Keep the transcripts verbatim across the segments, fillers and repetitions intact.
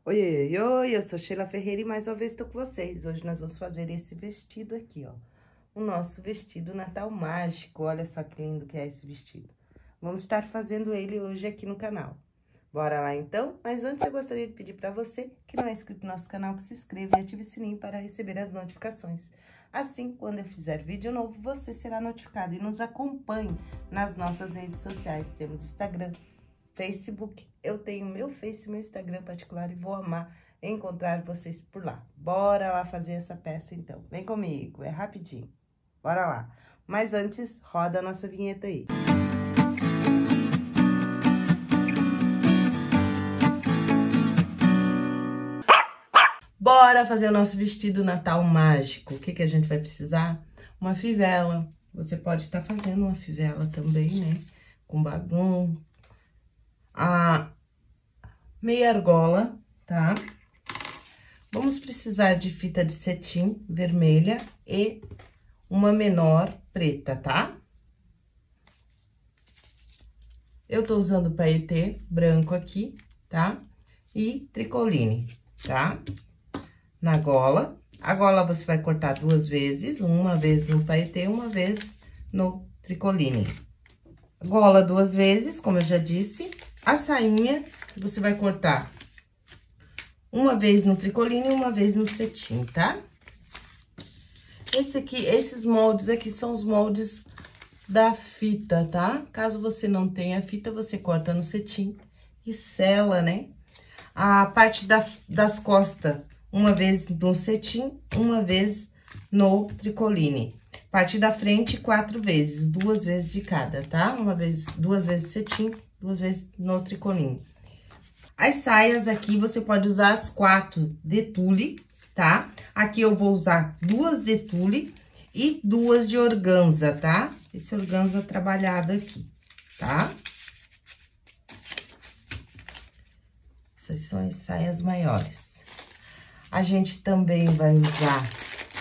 Oi, oi, oi, eu sou Sheila Ferreira e mais uma vez estou com vocês. Hoje nós vamos fazer esse vestido aqui, ó. O nosso vestido Natal mágico. Olha só que lindo que é esse vestido. Vamos estar fazendo ele hoje aqui no canal. Bora lá então? Mas antes eu gostaria de pedir para você que não é inscrito no nosso canal, que se inscreva e ative o sininho para receber as notificações. Assim, quando eu fizer vídeo novo, você será notificado e nos acompanhe nas nossas redes sociais. Temos Instagram, Facebook, eu tenho meu Face e meu Instagram particular e vou amar encontrar vocês por lá. Bora lá fazer essa peça então. Vem comigo, é rapidinho. Bora lá. Mas antes, roda a nossa vinheta aí. Bora fazer o nosso vestido Natal mágico. O que que a gente vai precisar? Uma fivela. Você pode estar fazendo uma fivela também, né? Com bagum. A meia argola, tá? Vamos precisar de fita de cetim vermelha e uma menor preta, tá? Eu tô usando paetê branco aqui, tá? E tricoline, tá? Na gola. A gola você vai cortar duas vezes, uma vez no paetê, uma vez no tricoline. Gola duas vezes, como eu já disse. A sainha você vai cortar uma vez no tricoline e uma vez no cetim, tá? Esse aqui, esses moldes aqui são os moldes da fita, tá? Caso você não tenha fita, você corta no cetim e sela, né? A parte da, das costas, uma vez no cetim, uma vez no tricoline. Parte da frente, quatro vezes, duas vezes de cada, tá? Uma vez, duas vezes cetim, duas vezes no tricoline. As saias aqui, você pode usar as quatro de tule, tá? Aqui eu vou usar duas de tule e duas de organza, tá? Esse organza trabalhado aqui, tá? Essas são as saias maiores. A gente também vai usar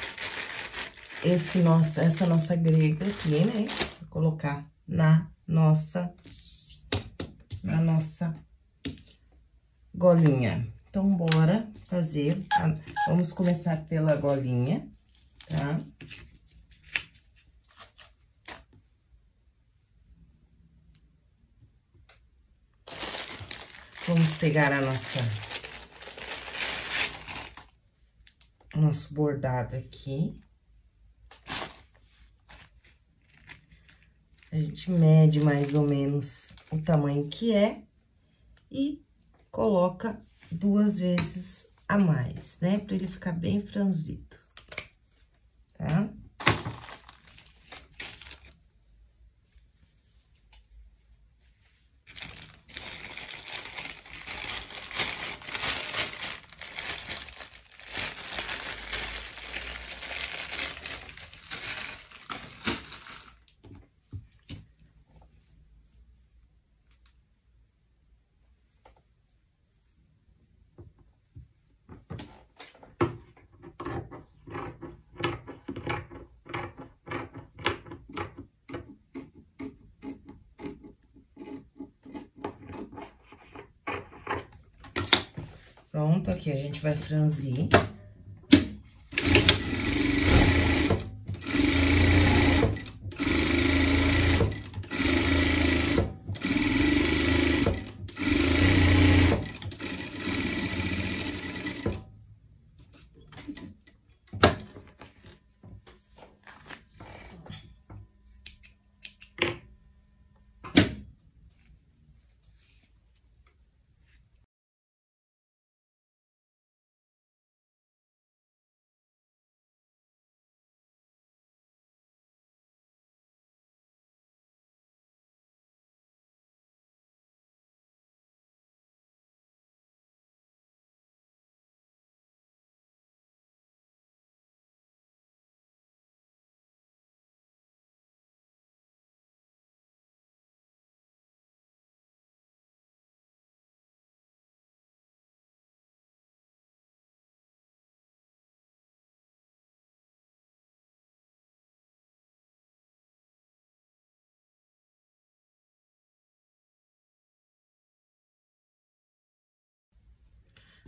esse nossa, essa nossa grega aqui, né? Vou colocar na nossa, na nossa golinha. Então, bora fazer. Vamos começar pela golinha, tá? Vamos pegar a nossa... nosso bordado aqui. A gente mede mais ou menos o tamanho que é e coloca duas vezes a mais, né? Pra ele ficar bem franzido, tá? Pronto, aqui a gente vai franzir.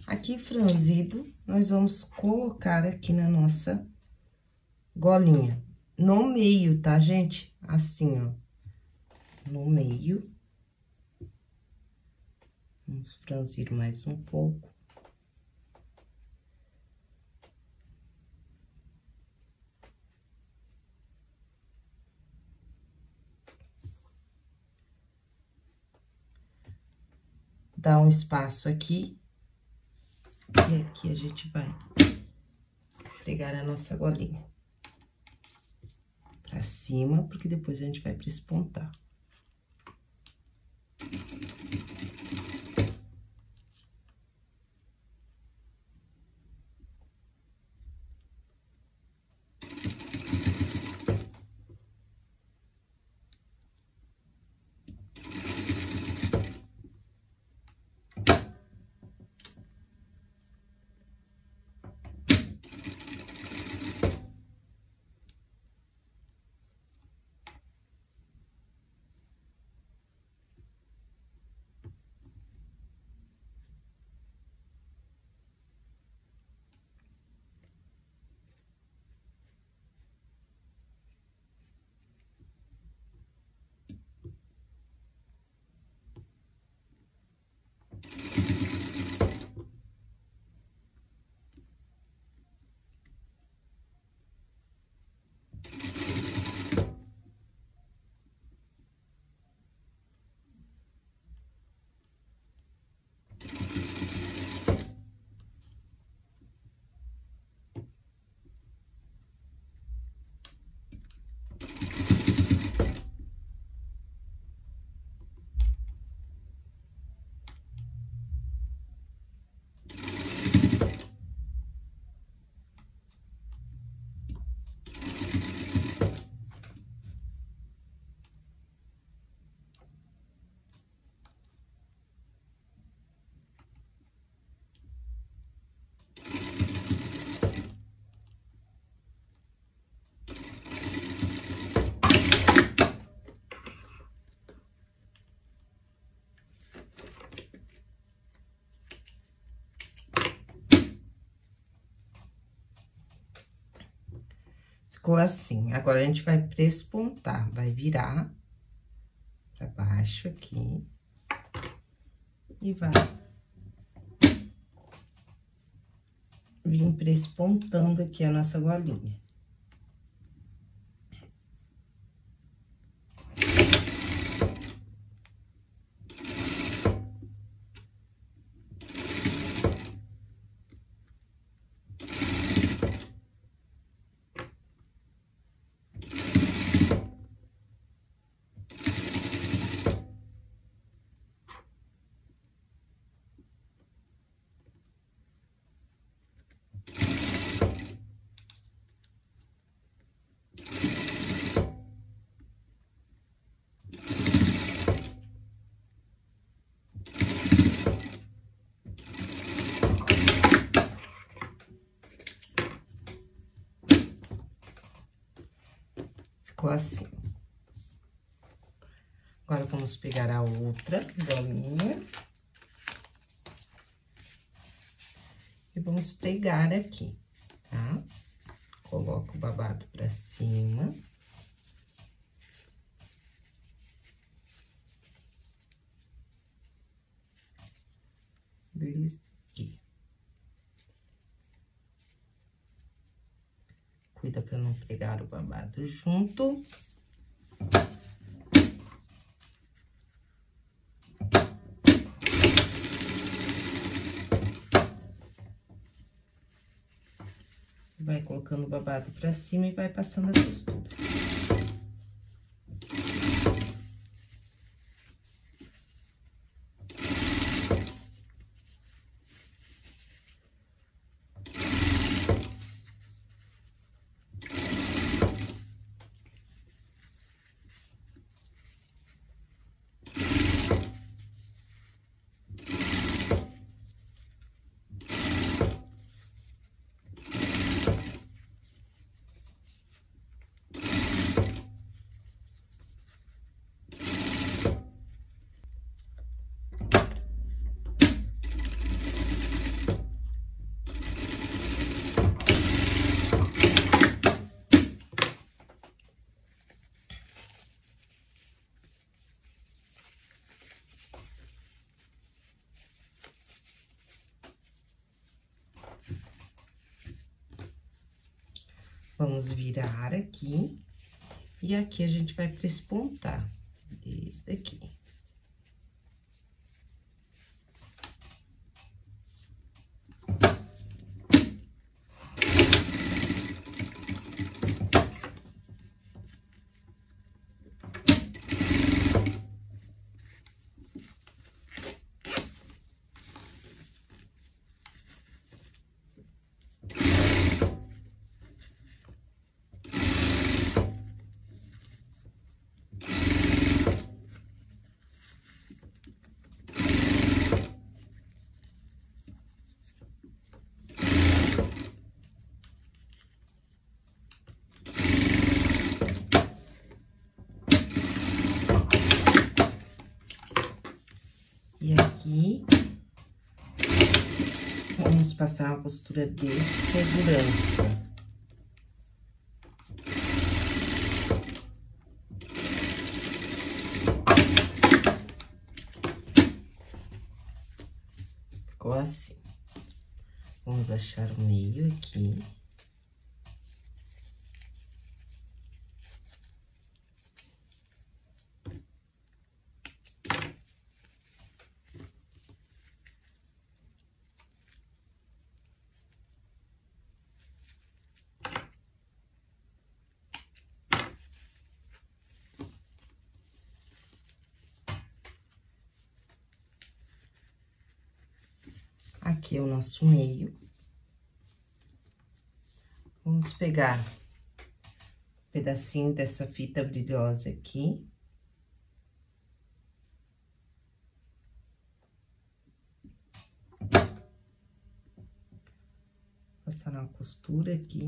Aqui franzido, nós vamos colocar aqui na nossa golinha. No meio, tá, gente? Assim, ó. No meio. Vamos franzir mais um pouco. Dá um espaço aqui. E aqui a gente vai pregar a nossa golinha. Pra cima, porque depois a gente vai prespontar. Ficou assim. Agora, a gente vai prespontar, vai virar pra baixo aqui. E vai vir prespontando aqui a nossa golinha. Ficou assim. Agora, vamos pegar a outra golinha. E vamos pregar aqui, tá? Coloca o babado pra cima. Deles aqui. Cuida pra não pregar o babado junto. Vai colocando o babado pra cima e vai passando a costura. Vamos virar aqui. E aqui a gente vai prespontar. Esse daqui. E aqui, vamos passar uma costura de segurança. Ficou assim. Vamos achar o meio aqui. Aqui é o nosso meio. Vamos pegar um pedacinho dessa fita brilhosa aqui. Passar uma costura aqui.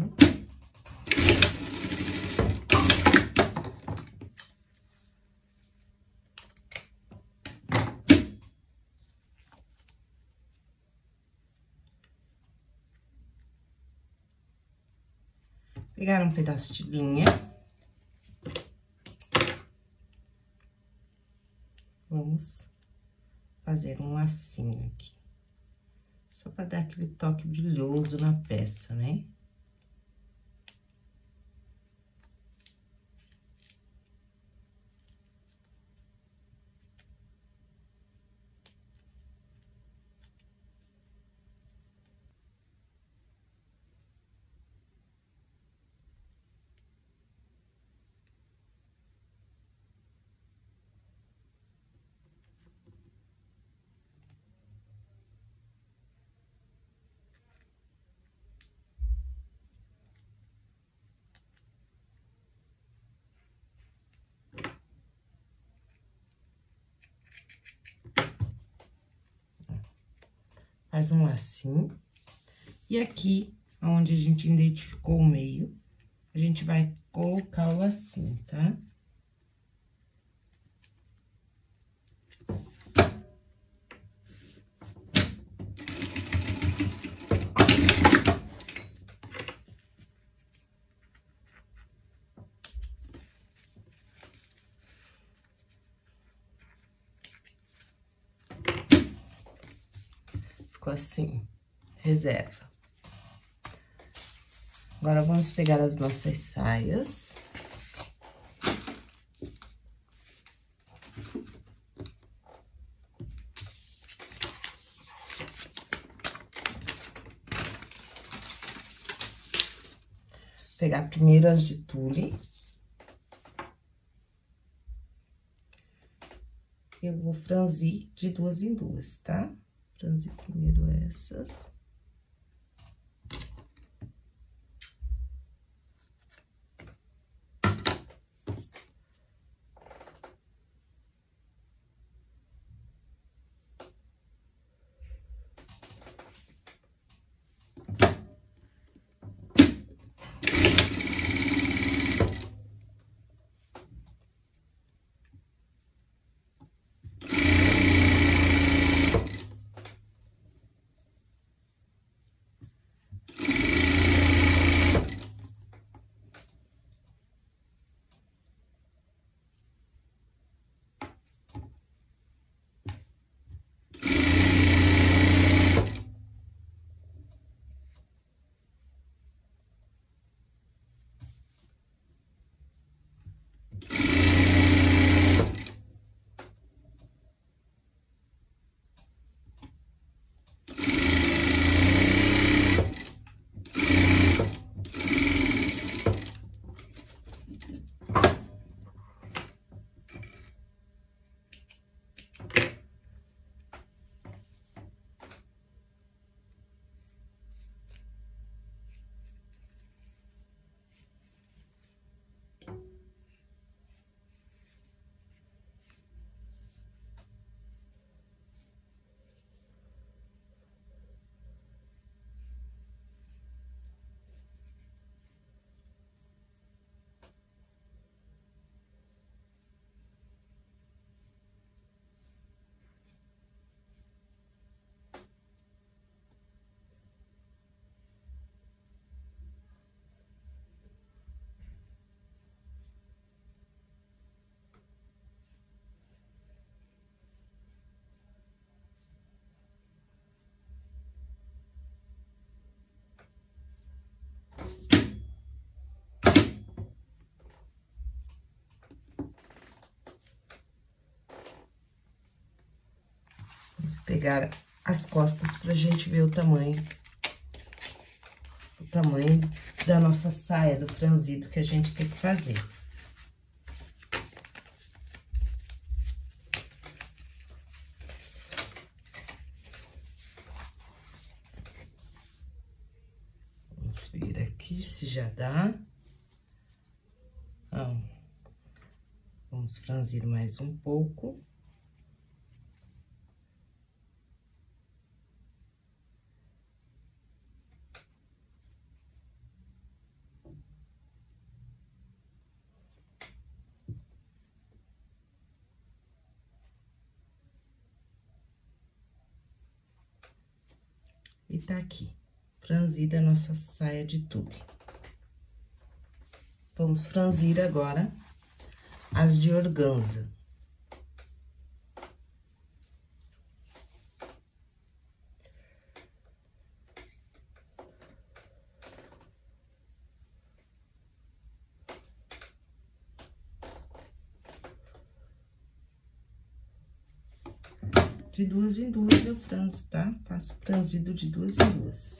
Pegar um pedaço de linha. Vamos fazer um lacinho aqui. Só para dar aquele toque brilhoso na peça, né? Faz um lacinho. E aqui, onde a gente identificou o meio, a gente vai colocar o lacinho, tá? Ficou assim, reserva. Agora, vamos pegar as nossas saias. Pegar primeiro as de tule. Eu vou franzir de duas em duas, tá? Franzir primeiro essas. Vamos pegar as costas pra gente ver o tamanho. O tamanho da nossa saia, do franzido que a gente tem que fazer. Vamos ver aqui se já dá. Ó, vamos franzir mais um pouco. E tá aqui, franzida a nossa saia de tule. Vamos franzir agora as de organza. De duas em duas eu franzo, tá? Faço franzido de duas em duas.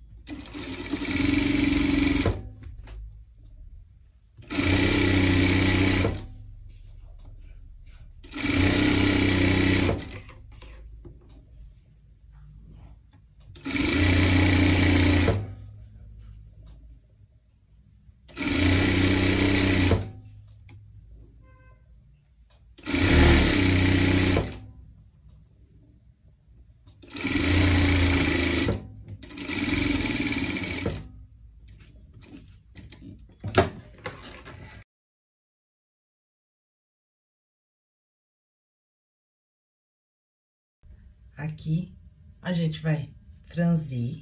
Aqui, a gente vai franzir.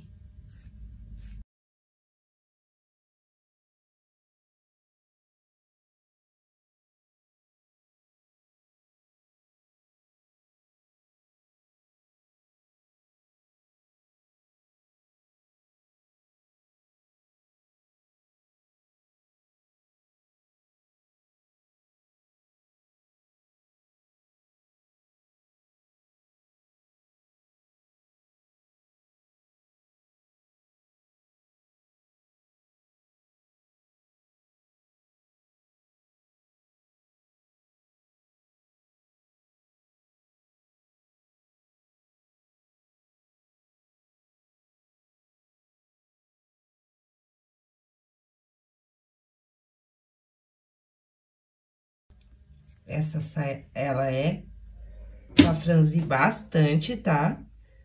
Essa saia, ela é pra franzir bastante, tá?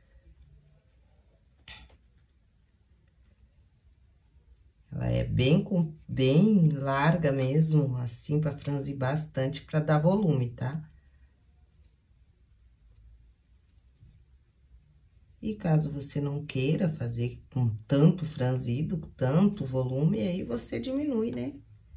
Ela é bem, com, bem larga mesmo, assim, pra franzir bastante, pra dar volume, tá? E caso você não queira fazer com tanto franzido, tanto volume, aí você diminui, né?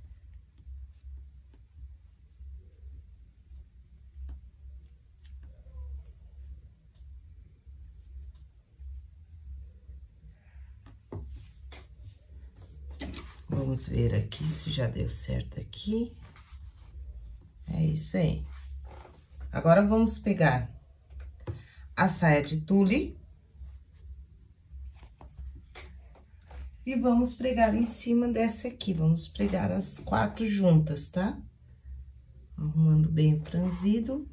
Vamos ver aqui se já deu certo aqui. É isso aí. Agora, vamos pegar a saia de tule. E vamos pregar em cima dessa aqui. Vamos pregar as quatro juntas, tá? Arrumando bem franzido.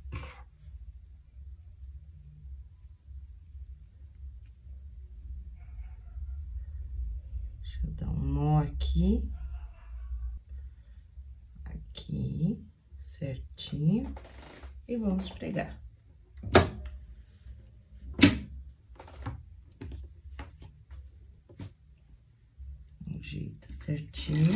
Deixa eu dar um nó aqui. Aqui, certinho. E vamos pregar. Ajeita certinho.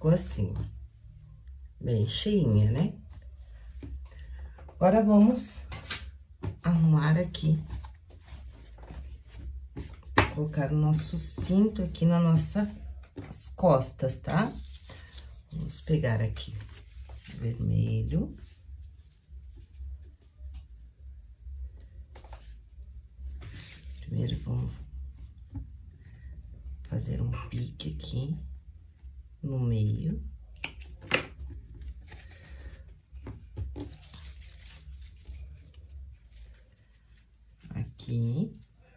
ficou assim, bem cheinha, né? Agora, vamos arrumar aqui, colocar o nosso cinto aqui na nossa as costas, tá? Vamos pegar aqui o vermelho. Primeiro, vamos fazer um pique aqui no meio. Aqui.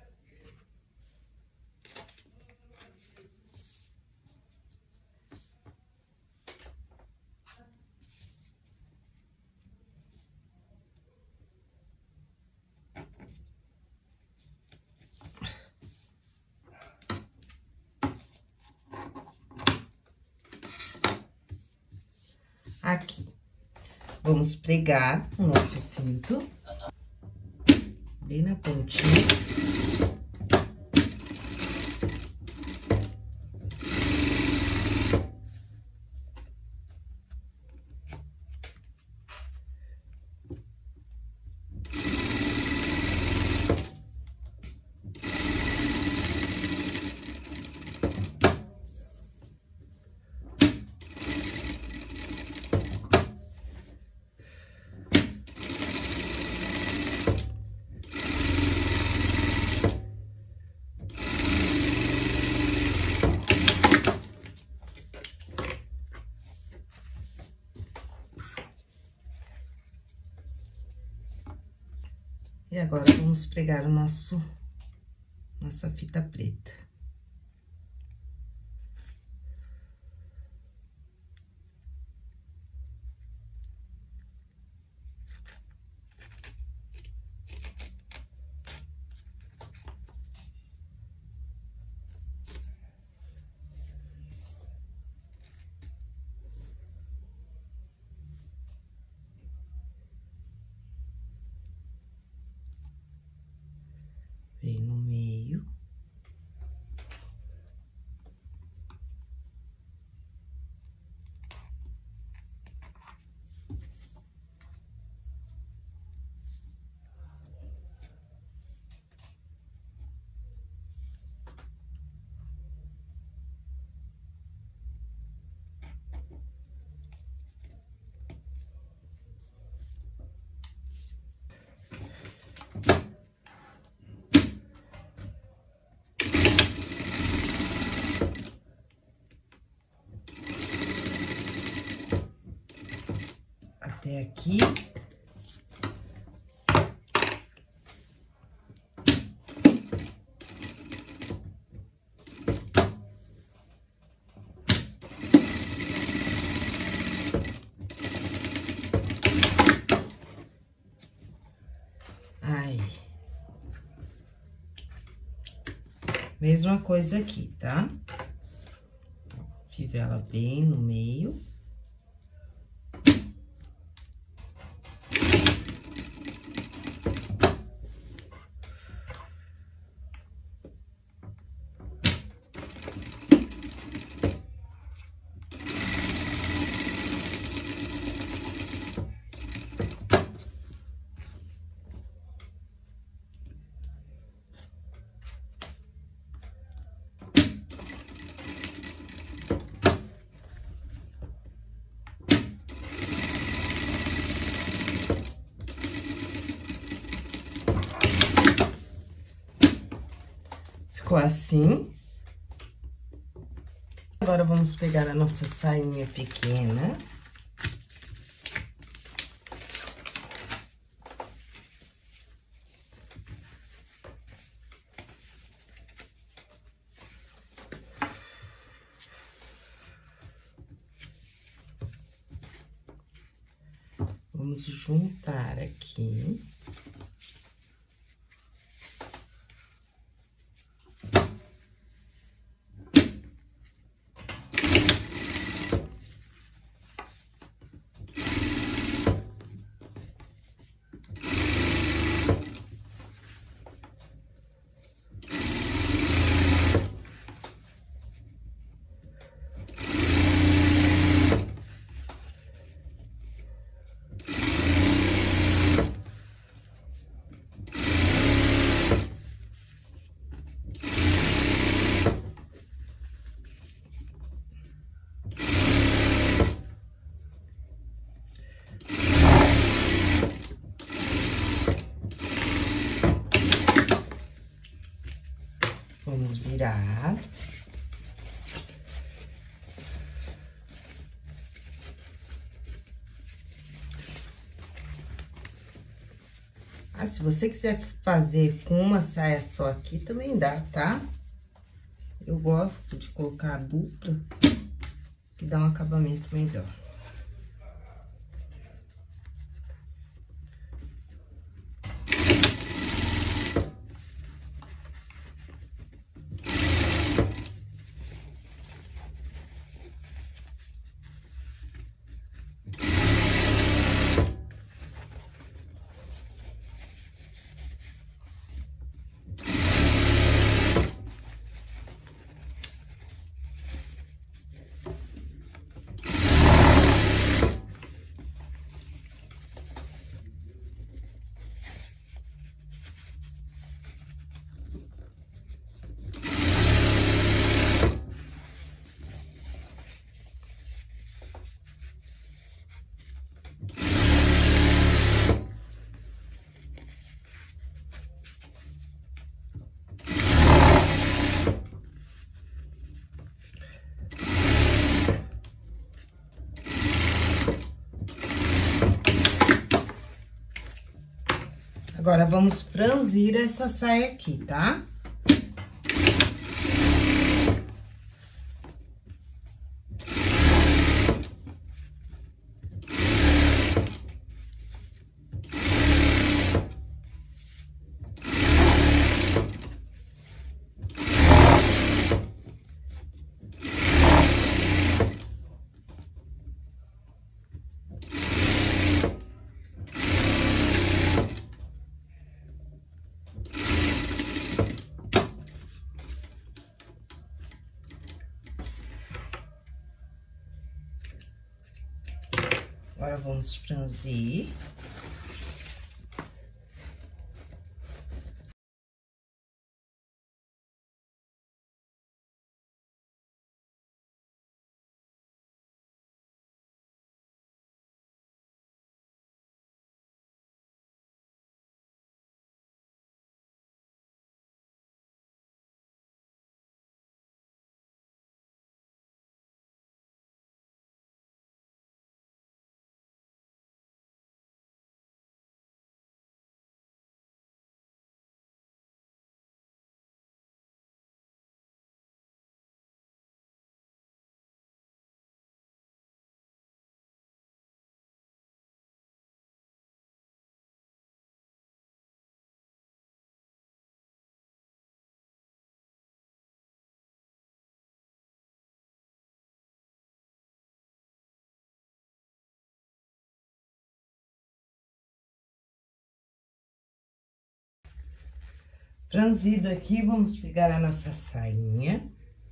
Aqui. Vamos pregar o nosso cinto bem na pontinha. E agora, vamos pregar o nosso, nossa fita preta. Vem no meio. Até aqui. Aí. Mesma coisa aqui, tá? Fivela bem no meio. Ficou assim. Agora, vamos pegar a nossa sainha pequena. Vamos juntar aqui. Ah, se você quiser fazer com uma saia só aqui, também dá, tá? Eu gosto de colocar a dupla, que dá um acabamento melhor. Agora, vamos franzir essa saia aqui, tá? Agora, vamos franzir. Franzido aqui, vamos pegar a nossa sainha.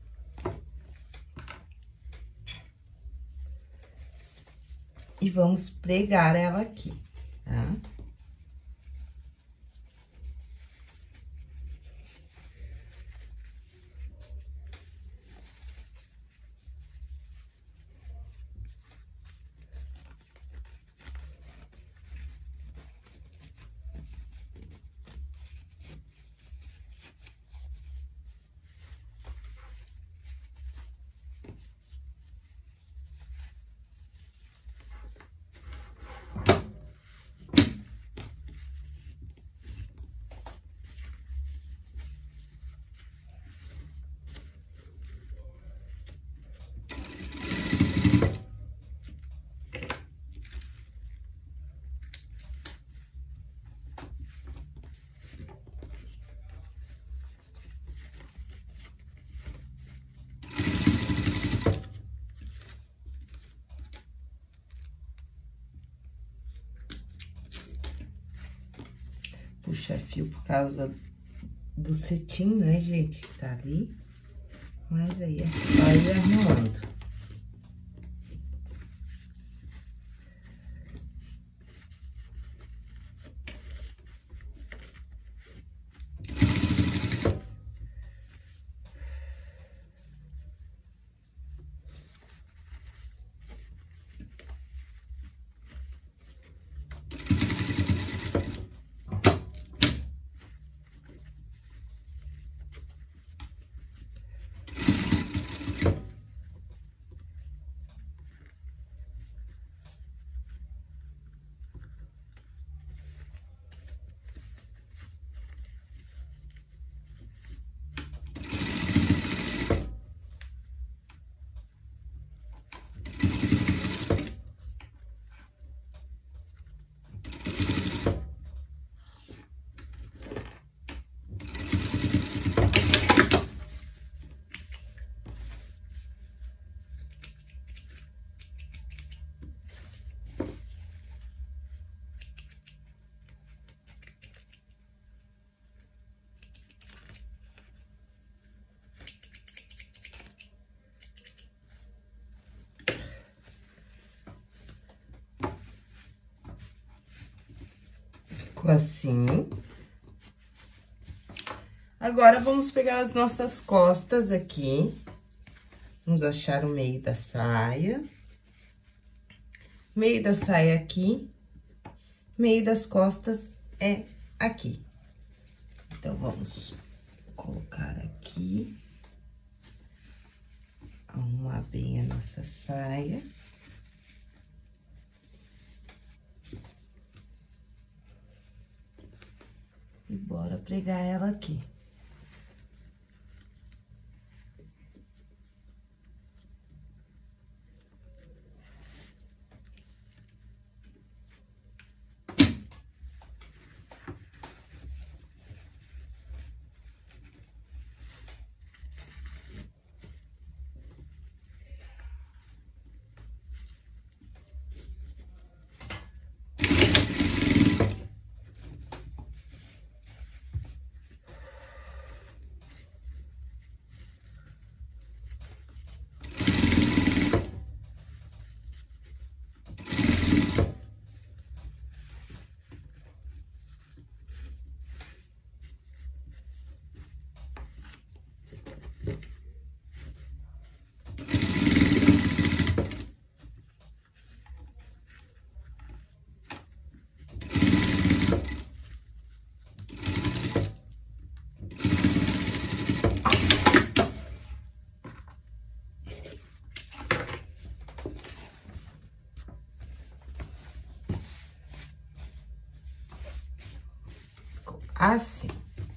E vamos pregar ela aqui, tá? Puxa fio por causa do cetim, né, gente, que tá ali. Mas aí é só ir arrumando. Ficou assim. Agora, vamos pegar as nossas costas aqui. Vamos achar o meio da saia. Meio da saia aqui. Meio das costas é aqui. Então, vamos colocar aqui. Arrumar bem a nossa saia. E bora pregar ela aqui. Assim.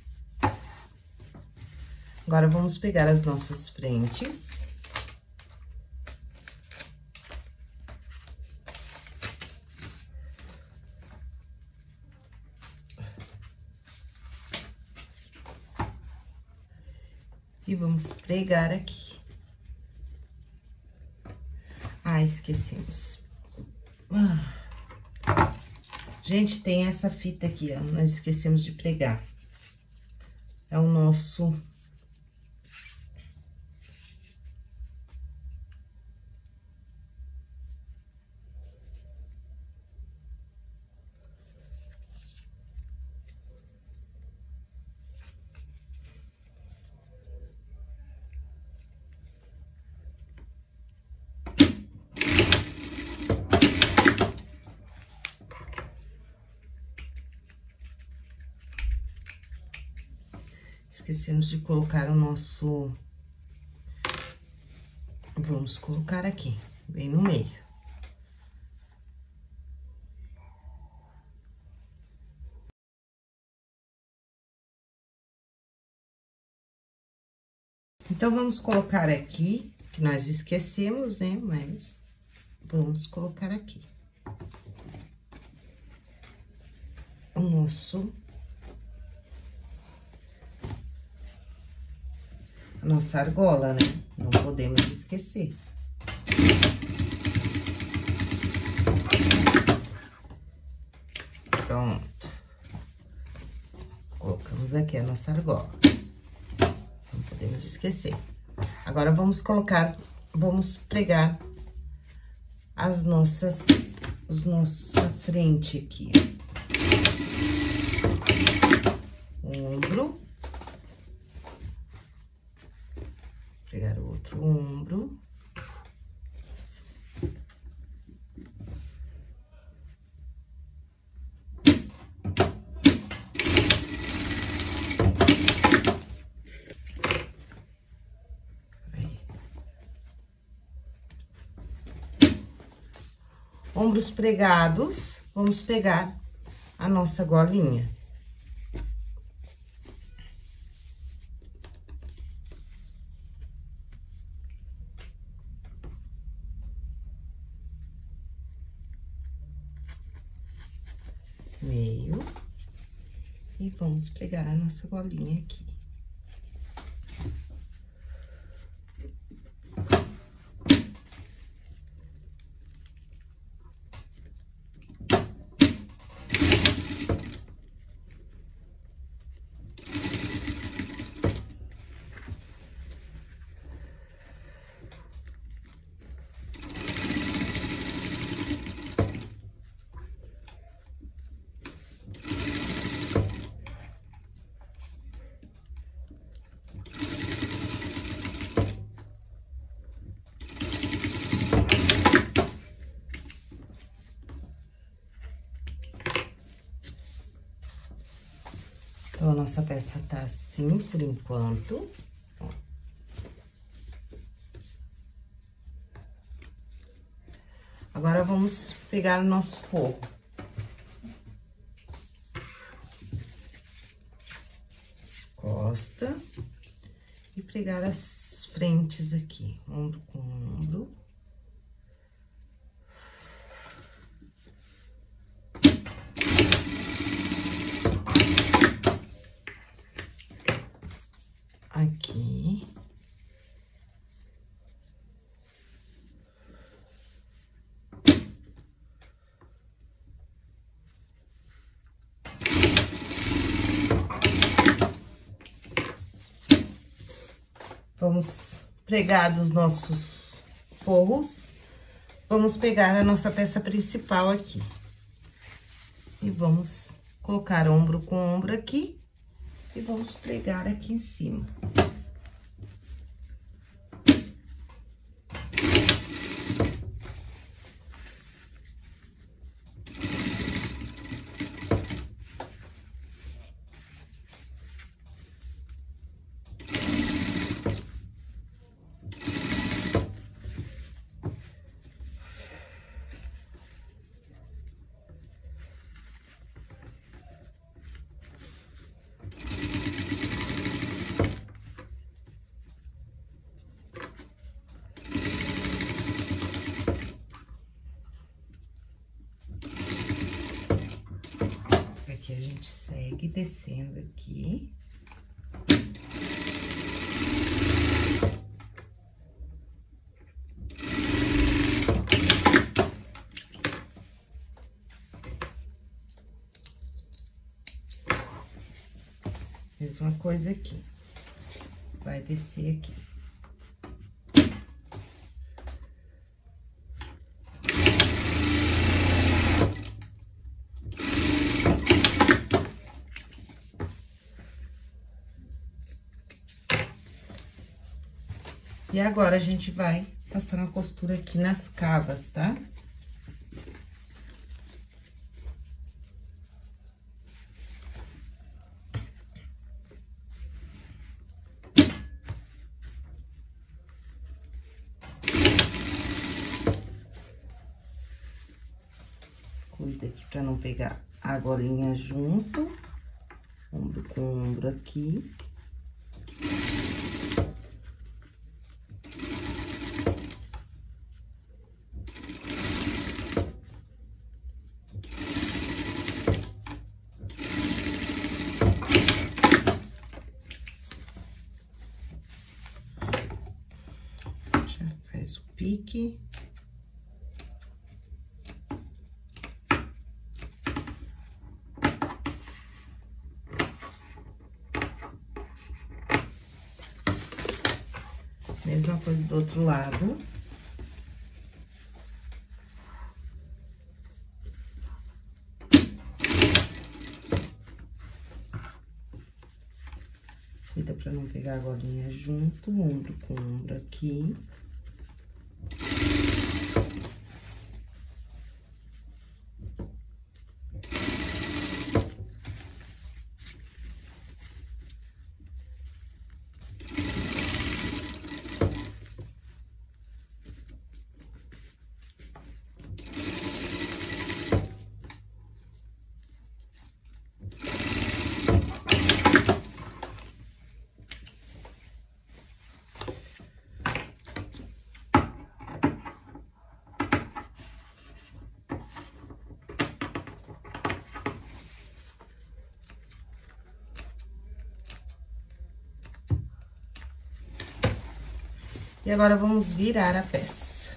Agora, vamos pegar as nossas frentes. E vamos pregar aqui. Ah, esquecemos. Ah. Gente, tem essa fita aqui, ó, nós esquecemos de pregar. É o nosso... Esquecemos de colocar o nosso... Vamos colocar aqui, bem no meio. Então, vamos colocar aqui, que nós esquecemos, né? Mas vamos colocar aqui. O nosso... A nossa argola, né? Não podemos esquecer. Pronto. Colocamos aqui a nossa argola. Não podemos esquecer. Agora, vamos colocar, vamos pregar as nossas, os nossa frente aqui. Ombro. Pregar o outro ombro. Aí. Ombros pregados, vamos pegar a nossa golinha. Meio, e vamos pregar a nossa golinha aqui. Então, a nossa peça tá assim, por enquanto. Ó. Agora, vamos pegar o nosso forro. Costa. E pregar as frentes aqui, ombro com ombro. Aqui. Vamos pregar dos nossos forros. Vamos pegar a nossa peça principal aqui. E vamos colocar ombro com ombro aqui. E vamos pregar aqui em cima. Aqui a gente segue descendo aqui. Mesma coisa aqui. Vai descer aqui. E agora, a gente vai passar uma costura aqui nas cavas, tá? Cuida aqui pra não pegar a golinha junto. Ombro com ombro aqui. Já faz o pique. Mesma coisa do outro lado. Cuida pra não pegar a golinha junto, ombro com ombro aqui. E agora, vamos virar a peça.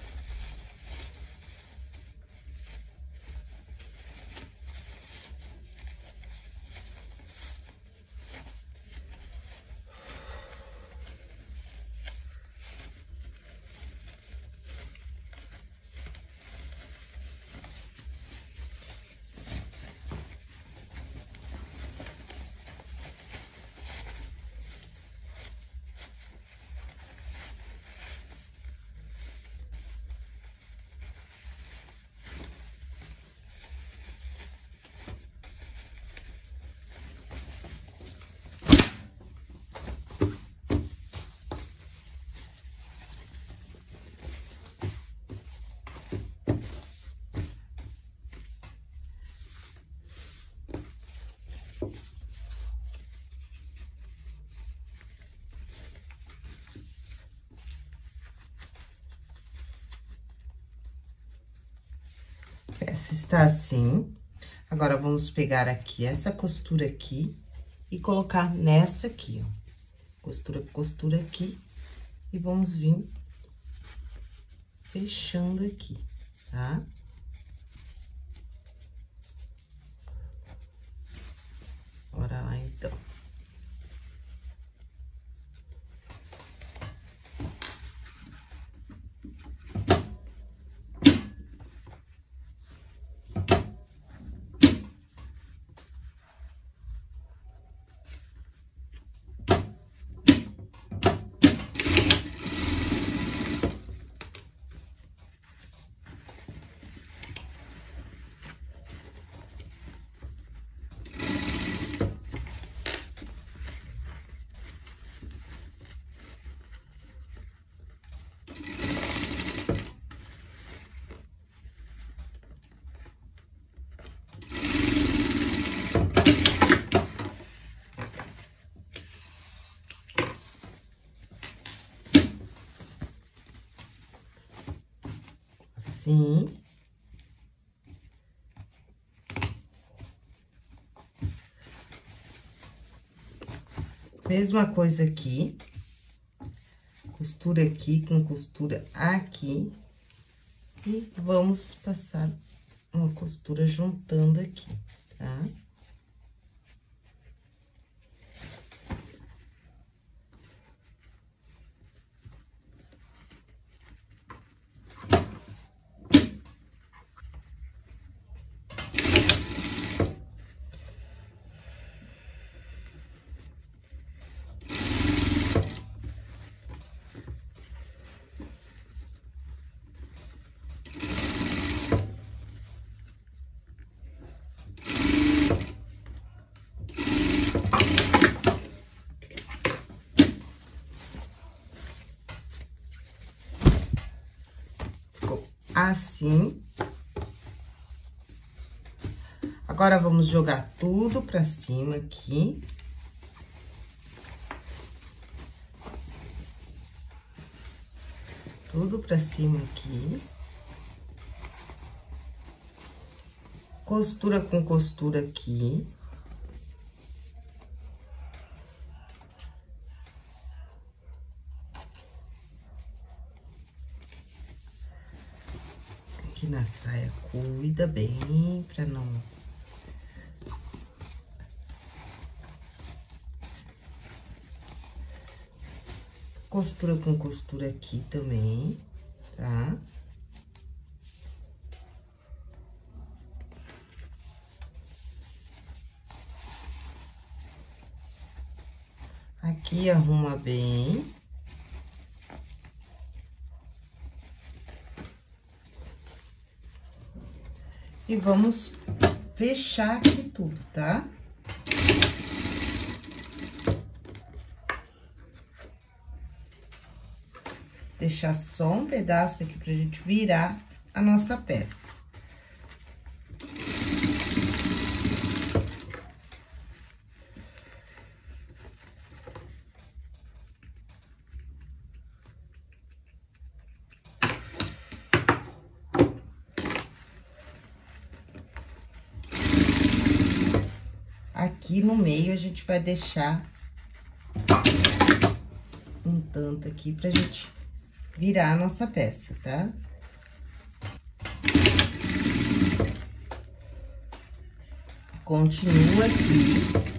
peça está assim. Agora, vamos pegar aqui essa costura aqui e colocar nessa aqui, ó. Costura, costura aqui, e vamos vir fechando aqui, tá? Bora lá, então. Assim. Mesma coisa aqui. Costura aqui com costura aqui. E vamos passar uma costura juntando aqui, tá? Assim. Agora, vamos jogar tudo pra cima aqui. Tudo pra cima aqui. Costura com costura aqui. Aqui na saia, cuida bem pra não... Costura com costura aqui também, tá? Aqui, arruma bem. E vamos fechar aqui tudo, tá? Deixar só um pedaço aqui pra gente virar a nossa peça. Aqui no meio, a gente vai deixar um tanto aqui pra gente virar a nossa peça, tá? Continua aqui.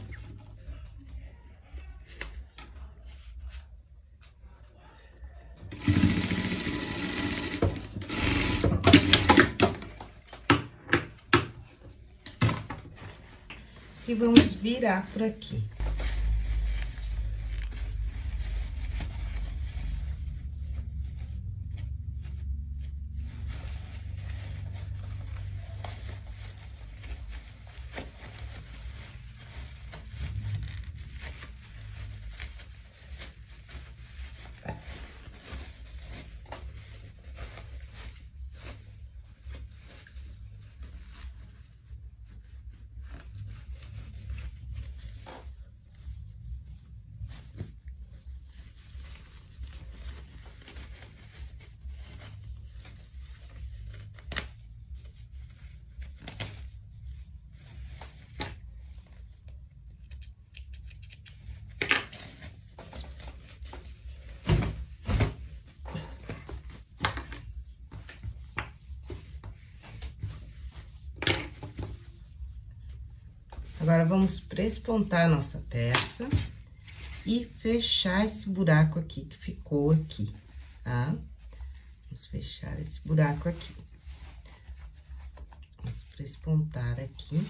E vamos virar por aqui. Agora, vamos prespontar a nossa peça e fechar esse buraco aqui que ficou aqui, tá? Vamos fechar esse buraco aqui. Vamos prespontar aqui.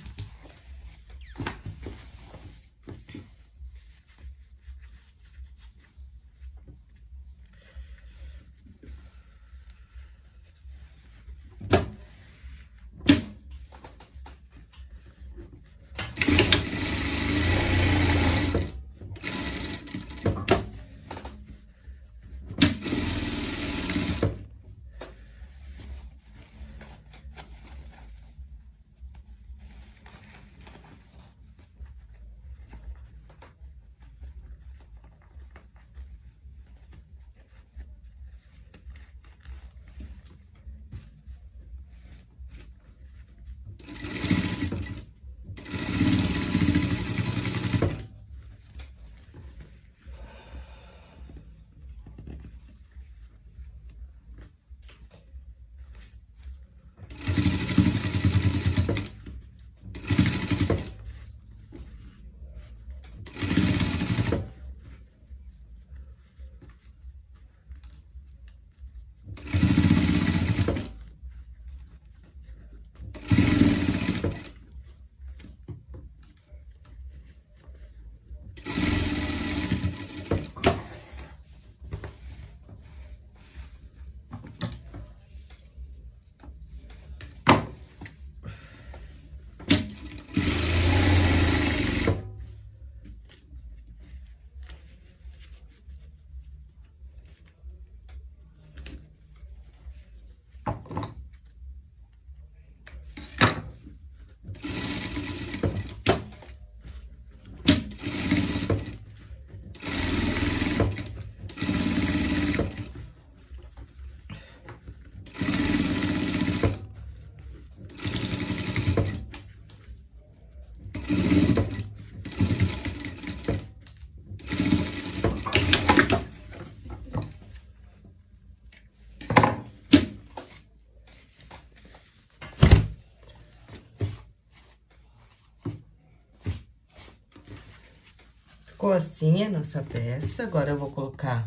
Ficou assim a nossa peça. Agora, eu vou colocar...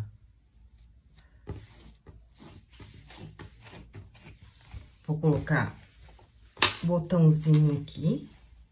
Vou colocar botãozinho aqui.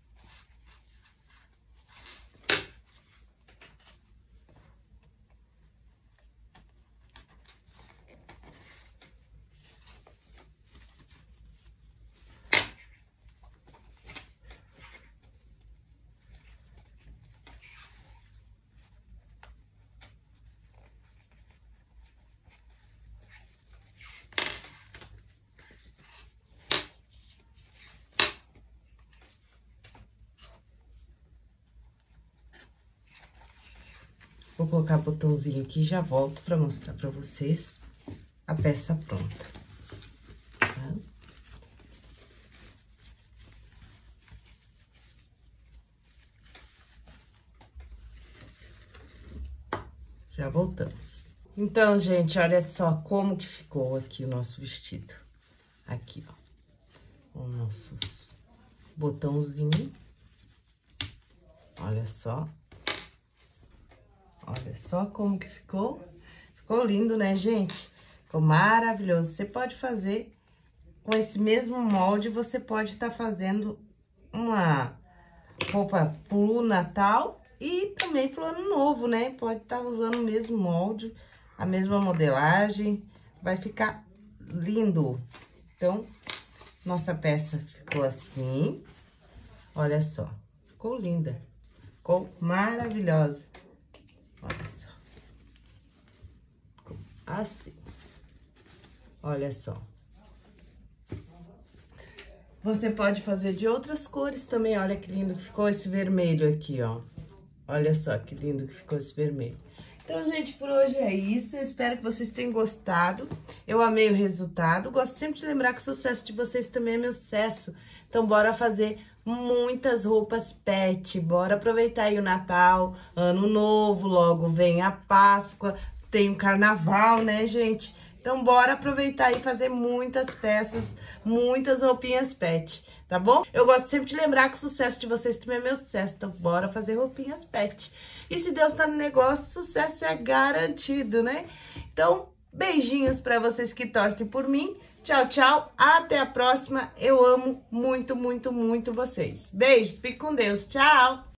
Vou colocar botãozinho aqui e já volto pra mostrar pra vocês a peça pronta, tá? Já voltamos. Então, gente, olha só como que ficou aqui o nosso vestido. Aqui, ó, o nosso botãozinho. Olha só. Olha só como que ficou. Ficou lindo, né, gente? Ficou maravilhoso. Você pode fazer com esse mesmo molde, você pode estar tá fazendo uma roupa pro Natal e também pro Ano Novo, né? Pode estar tá usando o mesmo molde, a mesma modelagem. Vai ficar lindo. Então, nossa peça ficou assim. Olha só. Ficou linda. Ficou maravilhosa. Olha só. Assim. Olha só. Você pode fazer de outras cores também. Olha que lindo que ficou esse vermelho aqui, ó. Olha só que lindo que ficou esse vermelho. Então, gente, por hoje é isso. Eu espero que vocês tenham gostado. Eu amei o resultado. Gosto sempre de lembrar que o sucesso de vocês também é meu sucesso. Então, bora fazer muitas roupas pet. Bora aproveitar aí o Natal, Ano Novo, logo vem a Páscoa, tem o Carnaval, né, gente? Então, bora aproveitar e fazer muitas peças, muitas roupinhas pet. tá bom? Eu gosto sempre de lembrar que o sucesso de vocês também é meu sucesso, então bora fazer roupinhas pet. E se Deus tá no negócio, sucesso é garantido, né? Então, beijinhos pra vocês que torcem por mim. Tchau, tchau. Até a próxima. Eu amo muito, muito, muito vocês. Beijos. Fique com Deus. Tchau.